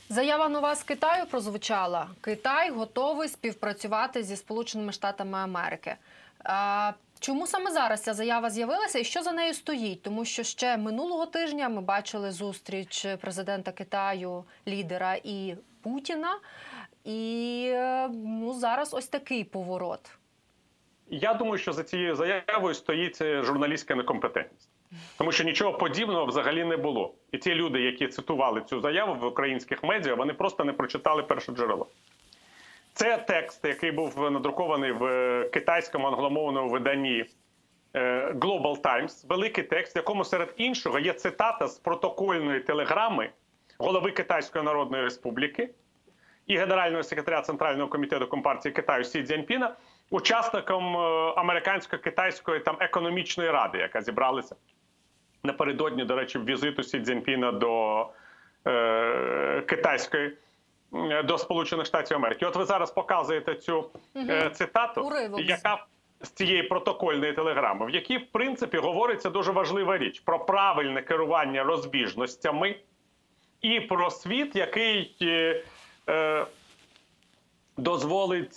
Заява нова з Китаю прозвучала. Китай готовий співпрацювати зі Сполученими Штатами Америки. Чому саме зараз ця заява з'явилася і що за нею стоїть? Тому що ще минулого тижня ми бачили зустріч президента Китаю, лідера, і Путіна. І зараз ось такий поворот. Я думаю, що за цією заявою стоїть журналістська некомпетентність. Тому що нічого подібного взагалі не було. І ті люди, які цитували цю заяву в українських медіа, вони просто не прочитали перше джерело. Це текст, який був надрукований в китайському англомовному виданні Global Times. Великий текст, в якому серед іншого є цитата з протокольної телеграми голови Китайської Народної Республіки і генерального секретаря Центрального комітету Компартії Китаю Сі Цзіньпіна, учасником американсько-китайської економічної ради, яка зібралася напередодні, до речі, візиту Сі Цзіньпіна до Сполучених Штатів Америки. От ви зараз показуєте цю цитату, яка з цієї протокольної телеграми, в якій, в принципі, говориться дуже важлива річ про правильне керування розбіжностями і про світ, який дозволить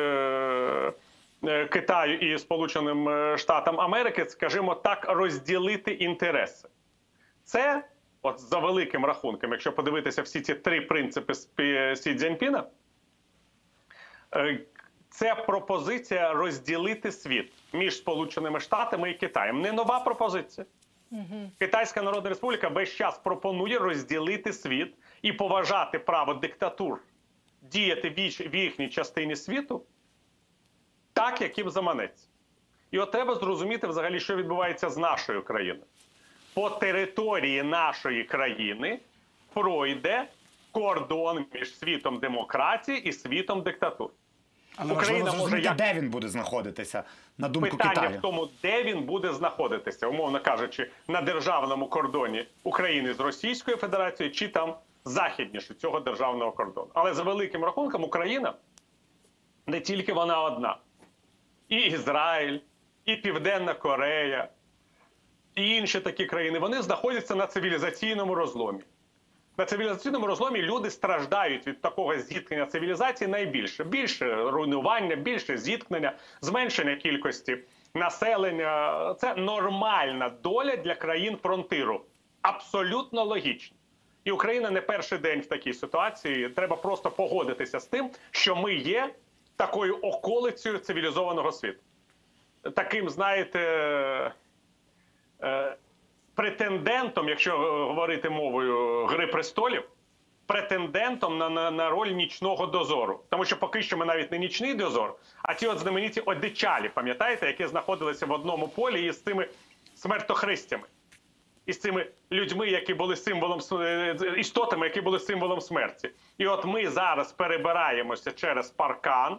Китаю і Сполученим Штатам Америки, скажімо так, розділити інтереси. Це, от за великим рахунком, якщо подивитися всі ці три принципи Сі Цзіньпіна, це пропозиція розділити світ між Сполученими Штатами і Китаєм. Не нова пропозиція. Китайська Народна Республіка весь час пропонує розділити світ і поважати право диктатур діяти в їхній частині світу так, як їм заманеться. І от треба зрозуміти взагалі, що відбувається з нашою країною. По території нашої країни пройде кордон між світом демократії і світом диктатур. Але важливо зрозуміти, де він буде знаходитися, на думку Китаю. Питання в тому, де він буде знаходитися, умовно кажучи, на державному кордоні України з Російською Федерацією чи там західніше цього державного кордону. Але за великим рахунком Україна не тільки вона одна. І Ізраїль, і Південна Корея, і інші такі країни, вони знаходяться на цивілізаційному розломі. На цивілізаційному розломі люди страждають від такого зіткнення цивілізації найбільше. Більше руйнування, більше зіткнення, зменшення кількості населення. Це нормальна доля для країн фронтиру. Абсолютно логічно. І Україна не перший день в такій ситуації. Треба просто погодитися з тим, що ми є такою околицею цивілізованого світу. Таким, знаєте, претендентом, якщо говорити мовою «Гри престолів», претендентом на роль нічного дозору. Тому що поки що ми навіть не нічний дозор, а ті от знамениті одичалі, пам'ятаєте, які знаходилися в одному полі із цими смертохристями. Із цими людьми, які були символом, істотами, які були символом смерті. І от ми зараз перебираємося через паркан,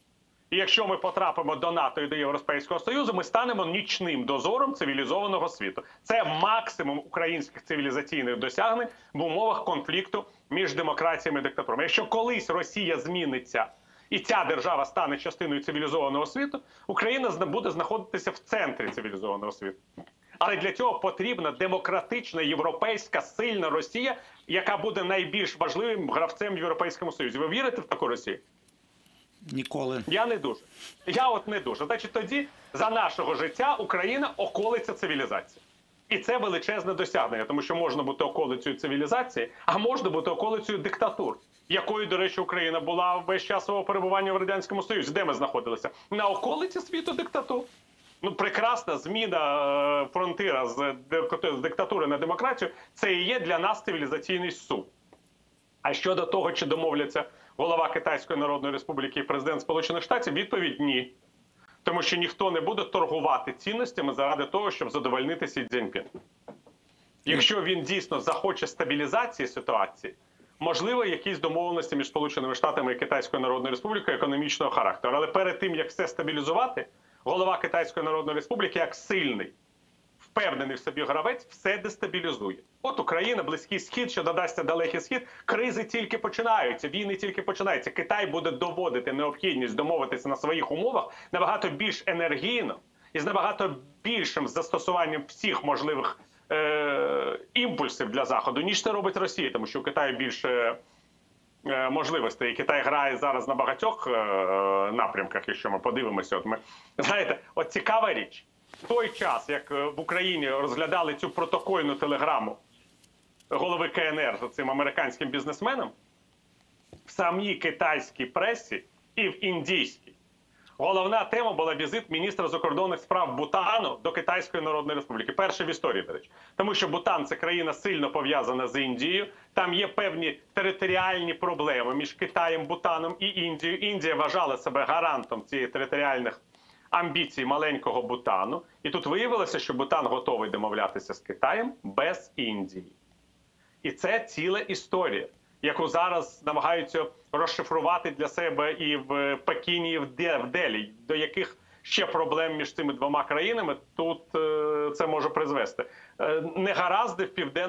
і якщо ми потрапимо до НАТО і до Європейського Союзу, ми станемо нічним дозором цивілізованого світу. Це максимум українських цивілізаційних досягнень в умовах конфлікту між демократіями і диктатурами. Якщо колись Росія зміниться і ця держава стане частиною цивілізованого світу, Україна буде знаходитися в центрі цивілізованого світу. Але для цього потрібна демократична, європейська, сильна Росія, яка буде найбільш важливим гравцем в Європейському Союзі. Ви вірите в таку Росію? Ніколи. Я не дуже. Я от не дуже. Значить, тоді за нашого життя Україна околиця цивілізації. І це величезне досягнення, тому що можна бути околицею цивілізації, а можна бути околицею диктатур, якою, до речі, Україна була весь час свого перебування в Радянському Союзі. Де ми знаходилися? На околиці світу диктатур. Ну, прекрасна зміна фронтира з диктатури на демократію – це і є для нас цивілізаційний сув. А щодо того, чи домовляться голова Китайської Народної Республіки і президент Сполучених Штатів, відповідь – ні. Тому що ніхто не буде торгувати цінностями заради того, щоб задовольнити Сі Цзіньпіна. Якщо він дійсно захоче стабілізації ситуації, можливо, якісь домовленості між Сполученими Штатами і Китайською Народною Республікою економічного характеру. Але перед тим, як все стабілізувати, голова Китайської Народної Республіки, як сильний, впевнений в собі гравець, все дестабілізує. От Україна, Близький Схід, що додасться Далекий Схід, кризи тільки починаються, війни тільки починаються. Китай буде доводити необхідність домовитися на своїх умовах набагато більш енергійно і з набагато більшим застосуванням всіх можливих імпульсів для Заходу, ніж це робить Росія, тому що у Китаю більше можливостей. І Китай грає зараз на багатьох напрямках, якщо ми подивимося. От ми, знаєте, от цікава річ. В той час, як в Україні розглядали цю протокольну телеграму голови КНР з цим американським бізнесменом, в самій китайській пресі і в індійській головна тема була візит міністра закордонних справ Бутану до Китайської Народної Республіки. Перший в історії, до речі. Тому що Бутан – це країна сильно пов'язана з Індією. Там є певні територіальні проблеми між Китаєм, Бутаном і Індією. Індія вважала себе гарантом цієї територіальних амбіцій маленького Бутану. І тут виявилося, що Бутан готовий домовлятися з Китаєм без Індії. І це ціла історія, яку зараз намагаються розшифрувати для себе і в Пекіні, і в Делі, до яких ще проблем між цими двома країнами тут це може призвести. Негаразди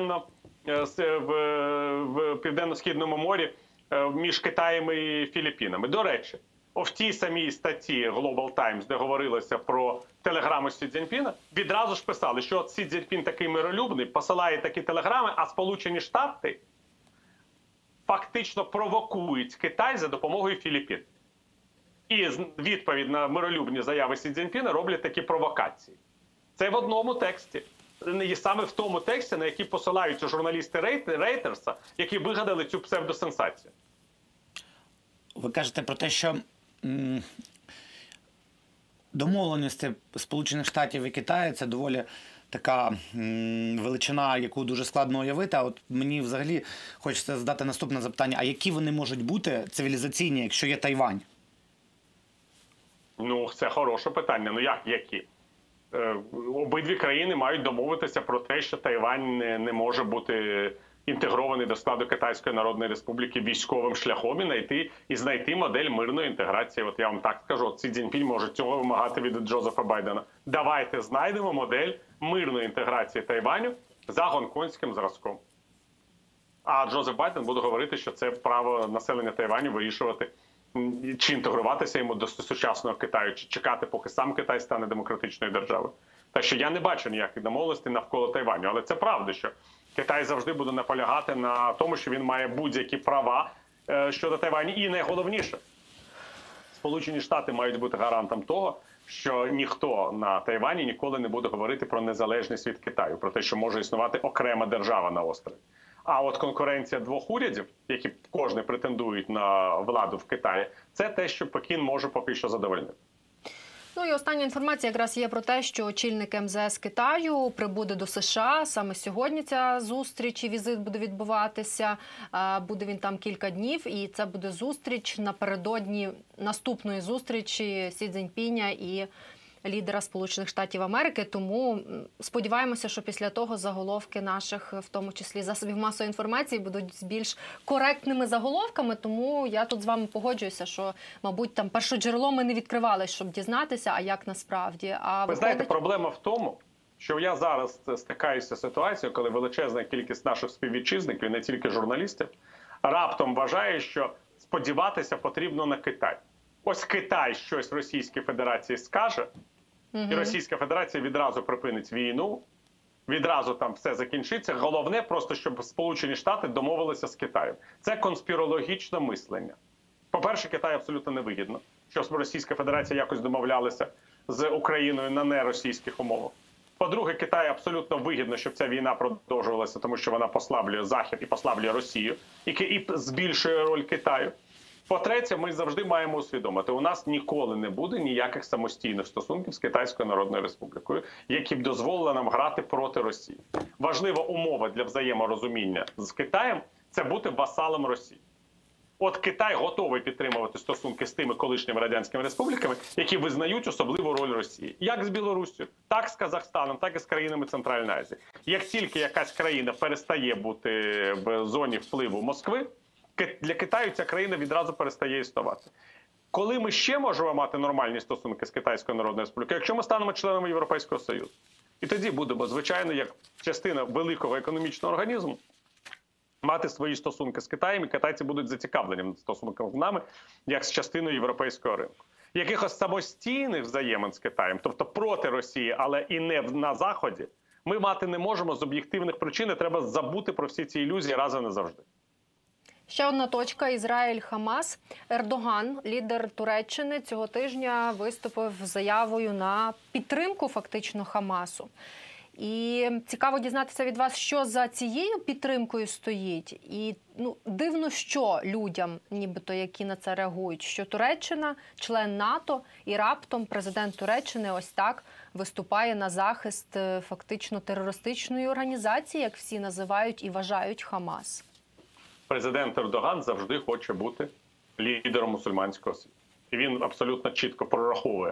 в Південно-Східному морі між Китаєм і Філіппінами. До речі, в тій самій статті Global Times, де говорилося про телеграму Сі Цзіньпіна, відразу ж писали, що Сі Цзіньпін такий миролюбний, посилає такі телеграми, а Сполучені Штати фактично провокують Китай за допомогою Філіппін. І відповідь на миролюбні заяви Сі Цзіньпіна роблять такі провокації. Це в одному тексті. І саме в тому тексті, на який посилаються журналісти Рейтерса, які вигадали цю псевдосенсацію. Ви кажете про те, що домовленості Сполучених Штатів і Китаю – це доволі така величина, яку дуже складно уявити. А от мені взагалі хочеться задати наступне запитання. А які вони можуть бути цивілізаційні, якщо є Тайвань? Ну, це хороше питання. Ну як які? Обидві країни мають домовитися про те, що Тайвань не може бути інтегрований до складу Китайської Народної Республіки військовим шляхом і знайти модель мирної інтеграції. От я вам так скажу, Сі Цзіньпінь може цього вимагати від Джозефа Байдена. Давайте знайдемо модель мирної інтеграції Тайваню за гонконгським зразком. А Джозеф Байден буде говорити, що це право населення Тайваню вирішувати, чи інтегруватися йому до сучасного Китаю, чи чекати, поки сам Китай стане демократичною державою. Так що я не бачу ніяких домовленостей навколо Тайваню. Але це правда, що Китай завжди буде наполягати на тому, що він має будь-які права щодо Тайваню. І найголовніше, Сполучені Штати мають бути гарантом того, що ніхто на Тайвані ніколи не буде говорити про незалежність від Китаю, про те, що може існувати окрема держава на острові. А от конкуренція двох урядів, які кожен претендують на владу в Китаї, це те, що Пекін може поки що задовольнити. Ну і остання інформація якраз є про те, що очільник МЗС Китаю прибуде до США. Саме сьогодні ця зустріч і візит буде відбуватися. Буде він там кілька днів, і це буде зустріч напередодні наступної зустрічі Сі Цзіньпіня і лідера Сполучених Штатів Америки. Тому сподіваємося, що після того заголовки наших, в тому числі засобів масової інформації, будуть з більш коректними заголовками. Тому я тут з вами погоджуюся, що, мабуть, там першоджерело ми не відкривали, щоб дізнатися, а як насправді. Ви знаєте, проблема в тому, що я зараз стикаюся з ситуацією, коли величезна кількість наших співвітчизників, не тільки журналістів, раптом вважає, що сподіватися потрібно на Китай. Ось Китай щось Російській Федерації скаже, і Російська Федерація відразу припинить війну, відразу там все закінчиться. Головне просто, щоб Сполучені Штати домовилися з Китаєм. Це конспірологічне мислення. По-перше, Китаю абсолютно невигідно, щоб Російська Федерація якось домовлялася з Україною на неросійських умовах. По-друге, Китаю абсолютно вигідно, щоб ця війна продовжувалася, тому що вона послаблює Захід і послаблює Росію, і збільшує роль Китаю. По-третє, ми завжди маємо усвідомити, у нас ніколи не буде ніяких самостійних стосунків з Китайською Народною Республікою, які б дозволили нам грати проти Росії. Важлива умова для взаєморозуміння з Китаєм – це бути васалом Росії. От Китай готовий підтримувати стосунки з тими колишніми радянськими республіками, які визнають особливу роль Росії. Як з Білоруссю, так з Казахстаном, так і з країнами Центральної Азії. Як тільки якась країна перестає бути в зоні впливу Москви, для Китаю ця країна відразу перестає існувати. Коли ми ще можемо мати нормальні стосунки з Китайською Народною Республікою? Якщо ми станемо членами Європейського Союзу. І тоді будемо, звичайно, як частина великого економічного організму, мати свої стосунки з Китаєм, і китайці будуть зацікавлені в стосунках з нами, як з частиною європейського ринку. Якихось самостійних взаємин з Китаєм, тобто проти Росії, але і не на Заході, ми мати не можемо з об'єктивних причин, і треба забути про всі ці ілюзії раз і назавжди. Ще одна точка – Ізраїль-Хамас. Ердоган, лідер Туреччини, цього тижня виступив з заявою на підтримку фактично Хамасу. І цікаво дізнатися від вас, що за цією підтримкою стоїть. І дивно, що людям, нібито, які на це реагують, що Туреччина – член НАТО, і раптом президент Туреччини ось так виступає на захист фактично терористичної організації, як всі називають і вважають Хамас. Президент Ердоган завжди хоче бути лідером мусульманського світу. І він абсолютно чітко прораховує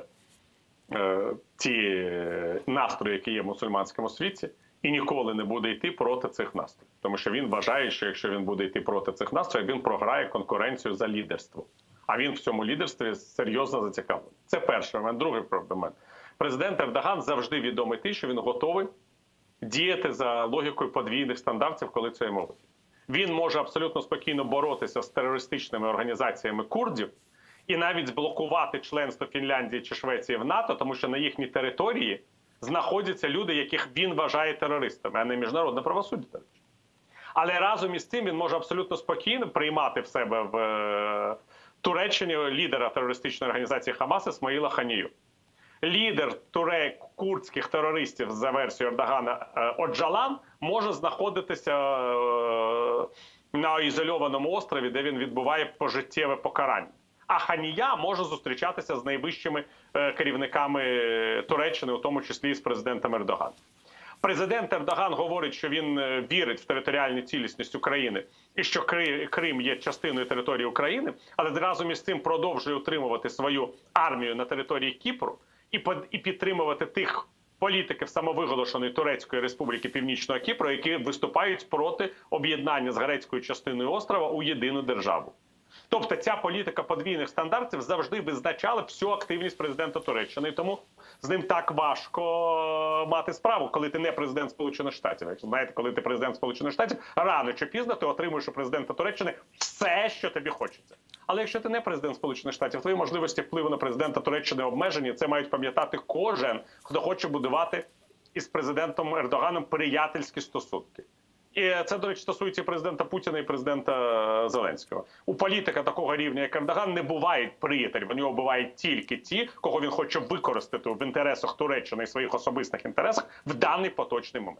ті настрої, які є в мусульманському світі, і ніколи не буде йти проти цих настроїв. Тому що він вважає, що якщо він буде йти проти цих настроїв, він програє конкуренцію за лідерство. А він в цьому лідерстві серйозно зацікавлений. Це перший момент. Другий момент. Президент Ердоган завжди відомий тим, що він готовий діяти за логікою подвійних стандартів, коли це йому вигідно. Він може абсолютно спокійно боротися з терористичними організаціями курдів і навіть зблокувати членство Фінляндії чи Швеції в НАТО, тому що на їхній території знаходяться люди, яких він вважає терористами, а не міжнародне правосуддя. Але разом із тим він може абсолютно спокійно приймати в себе в Туреччині лідера терористичної організації Хамас Ісмаїла Ханію. Лідер курдських терористів за версією Ердогана Оджалан може знаходитися на ізольованому острові, де він відбуває пожиттєве покарання. А Ханія може зустрічатися з найвищими керівниками Туреччини, у тому числі і з президентом Ердоганом. Президент Ердоган говорить, що він вірить в територіальну цілісність України і що Крим є частиною території України, але разом із цим продовжує утримувати свою армію на території Кіпру і підтримувати тих політиків самовиголошеної Турецької Республіки Північного Кіпру, які виступають проти об'єднання з грецькою частиною острова у єдину державу. Тобто ця політика подвійних стандартів завжди визначала всю активність президента Туреччини. І тому з ним так важко мати справу, коли ти не президент Сполучених Штатів. Якщо знаєте, коли ти президент Сполучених Штатів, рано чи пізно ти отримуєш у президента Туреччини все, що тобі хочеться. Але якщо ти не президент Сполучених Штатів, твої можливості впливу на президента Туреччини обмежені. Це мають пам'ятати кожен, хто хоче будувати із президентом Ердоганом приятельські стосунки. І це, до речі, стосується і президента Путіна, і президента Зеленського. У політика такого рівня, як Ердоган, не бувають приятелів. У нього бувають тільки ті, кого він хоче використати в інтересах Туреччини і своїх особистих інтересах в даний поточний момент.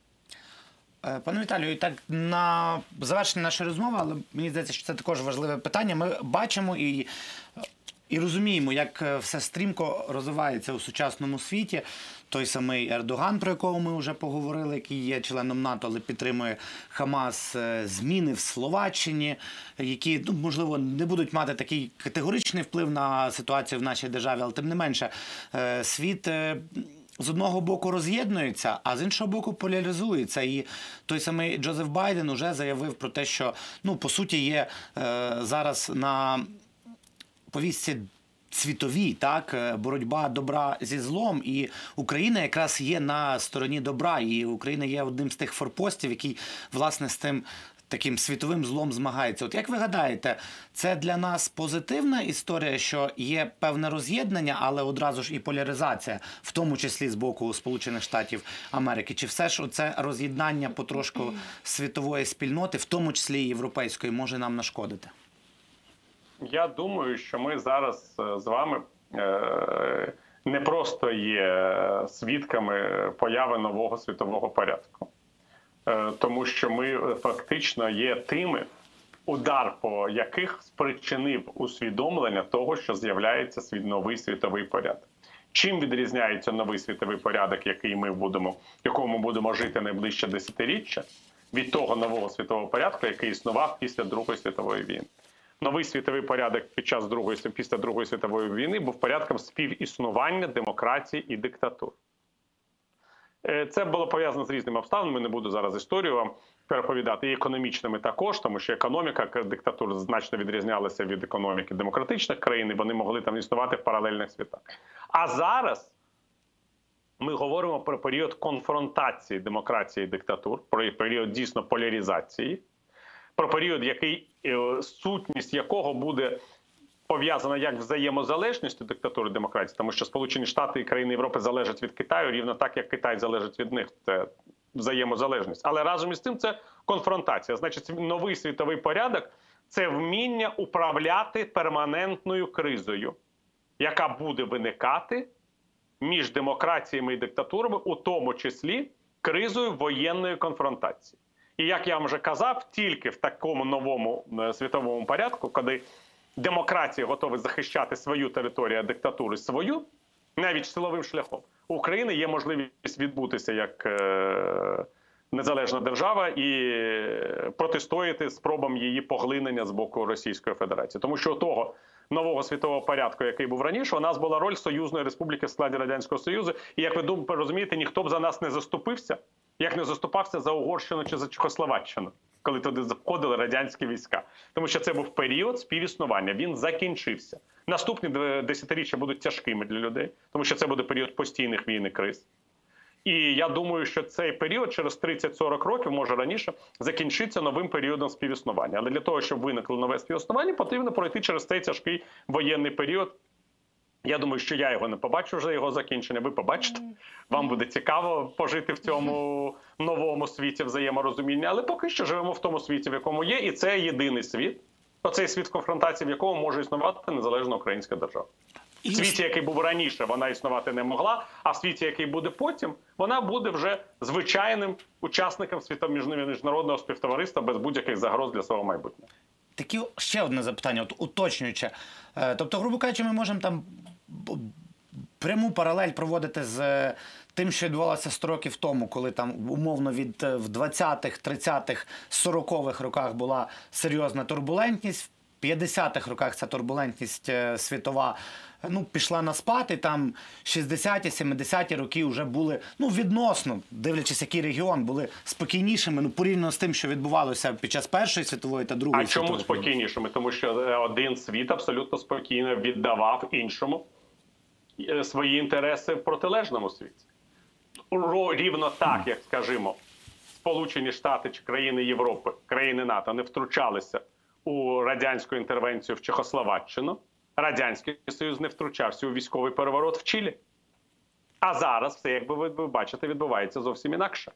Пане Віталію, і так на завершення нашої розмови, але мені здається, що це також важливе питання. Ми бачимо і розуміємо, як все стрімко розвивається у сучасному світі. Той самий Ердоган, про якого ми вже поговорили, який є членом НАТО, але підтримує Хамас, зміни в Словаччині, які, можливо, не будуть мати такий категоричний вплив на ситуацію в нашій державі, але тим не менше, світ з одного боку роз'єднується, а з іншого боку поляризується. І той самий Джозеф Байден уже заявив про те, що, по суті, є зараз на повістці світовій, так, боротьба добра зі злом, і Україна якраз є на стороні добра, і Україна є одним з тих форпостів, який, власне, з тим таким світовим злом змагається. От як ви гадаєте, це для нас позитивна історія, що є певне роз'єднання, але одразу ж і поляризація, в тому числі з боку Сполучених Штатів Америки? Чи все ж оце роз'єднання потрошку світової спільноти, в тому числі і європейської, може нам нашкодити? Я думаю, що ми зараз з вами не просто є свідками появи нового світового порядку. Тому що ми фактично є тими, удар по яких спричинив усвідомлення того, що з'являється новий світовий порядок. Чим відрізняється новий світовий порядок, якому ми будемо жити найближче десятиріччя, від того нового світового порядку, який існував після Другої світової війни? Новий світовий порядок після Другої світової війни був порядком співіснування демократії і диктатур. Це було пов'язано з різними обставинами, не буду зараз історію вам переповідати, і економічними також, тому що економіка диктатур значно відрізнялася від економіки демократичних країн, і вони могли там існувати в паралельних світах. А зараз ми говоримо про період конфронтації демократії і диктатур, про період дійсно поляризації, про період, сутність якого буде пов'язана як взаємозалежністю диктатури і демократії, тому що Сполучені Штати і країни Європи залежать від Китаю, рівно так, як Китай залежить від них. Це взаємозалежність. Але разом із тим це конфронтація. Значить, новий світовий порядок – це вміння управляти перманентною кризою, яка буде виникати між демократіями і диктатурами, у тому числі кризою воєнної конфронтації. І, як я вам вже казав, тільки в такому новому світовому порядку, коли демократія готова захищати свою територію, а диктатури свою, навіть силовим шляхом, у України є можливість відбутися як незалежна держава і протистояти спробам її поглинення з боку Російської Федерації. Тому що у того нового світового порядку, який був раніше, у нас була роль союзної республіки в складі Радянського Союзу. І, як ви розумієте, ніхто б за нас не заступився, як не заступався за Угорщину чи за Чехословаччину, коли туди заходили радянські війська. Тому що це був період співіснування, він закінчився. Наступні десятиріччя будуть тяжкими для людей, тому що це буде період постійних війн і криз. І я думаю, що цей період через 30-40 років, може раніше, закінчиться новим періодом співіснування. Але для того, щоб виникло нове співіснування, потрібно пройти через цей тяжкий воєнний період. Я думаю, що я його не побачу вже, його закінчення. Ви побачите. Вам буде цікаво пожити в цьому новому світі взаєморозуміння. Але поки що живемо в тому світі, в якому є. І це єдиний світ. Оцей світ конфронтації, в якому може існувати незалежна українська держава. В світі, який був раніше, вона існувати не могла, а в світі, який буде потім, вона буде вже звичайним учасником міжнародного співтовариства без будь-яких загроз для свого майбутнього. Такі ще одне запитання, от уточнююче. Тобто, грубо кажучи, ми можемо там пряму паралель проводити з тим, що відбувалося 100 років тому, коли там умовно в 20-х, 30-х, 40-х роках була серйозна турбулентність. В 50-х роках ця турбулентність світова пішла на спад, і там 60-ті, 70-ті роки вже були, відносно, дивлячись, який регіон, були спокійнішими, порівняно з тим, що відбувалося під час Першої світової та Другої світової. А чому спокійнішими? Тому що один світ абсолютно спокійно віддавав іншому свої інтереси в протилежному світі. Рівно так, як, скажімо, Сполучені Штати чи країни Європи, країни НАТО не втручалися у радянську інтервенцію в Чехословаччину, Радянський Союз не втручався у військовий переворот в Чилі. А зараз все, як ви бачите, відбувається зовсім інакше.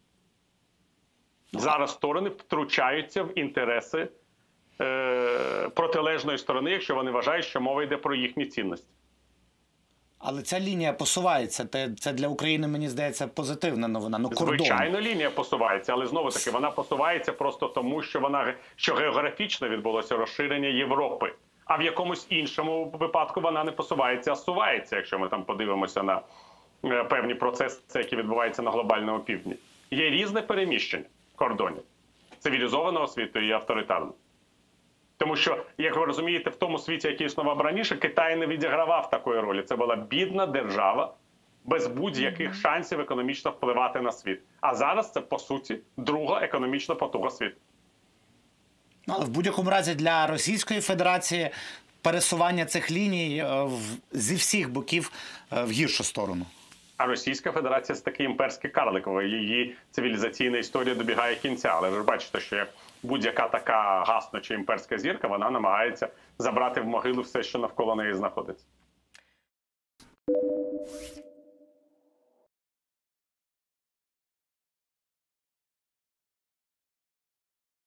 Зараз сторони втручаються в інтереси протилежної сторони, якщо вони вважають, що мова йде про їхні цінності. Але ця лінія посувається. Це для України, мені здається, позитивна новина. Звичайно, лінія посувається, але знову-таки вона посувається просто тому, що географічно відбулося розширення Європи. А в якомусь іншому випадку вона не посувається, а сувається, якщо ми там подивимося на певні процеси, які відбуваються на глобальному півдні. Є різне переміщення кордонів цивілізованого світу і авторитарного. Тому що, як ви розумієте, в тому світі, який існував раніше, Китай не відігравав такої ролі. Це була бідна держава без будь-яких шансів економічно впливати на світ. А зараз це, по суті, друга економічна потуга світу. Але в будь-якому разі для Російської Федерації пересування цих ліній зі всіх боків в гіршу сторону. А Російська Федерація – це такий імперський карлик. Її цивілізаційна історія добігає кінця. Але ви ж бачите, що як будь-яка така гасна чи імперська зірка, вона намагається забрати в могилу все, що навколо неї знаходиться.